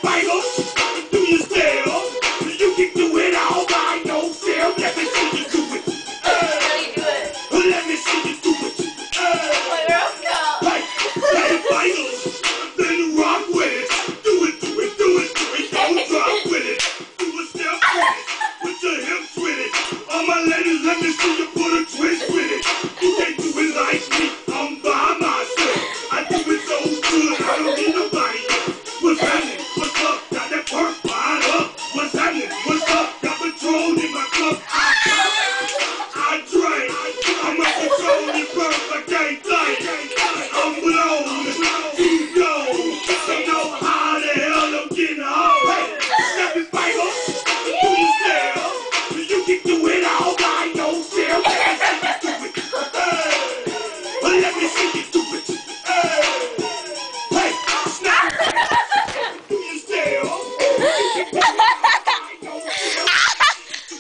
vital. Do you still? You can do it all by yourself. Let me see you do it. How do you do it? Let me see you do it. Like Girl Scout. Hey, play vital. Then rock with it. Do it, do it, do it, do it. Don't drop with it. Do a step with it. Put your hips with it. All my ladies, let me see you put a twist with it. You can't do it like me. I'm by myself. I do it so good. I don't need nobody else. What's happening? What's up? Got that perk fired up. What's happening? What's up? Got Patron in my cup. I drink. I'm a Patron perk. I can't think. I'm blown. You know. Don't know how the hell I'm getting home. Hey, step it back up. Do you still? You can do it all by yourself. Let me see you do it. Hey, snap. Do you still?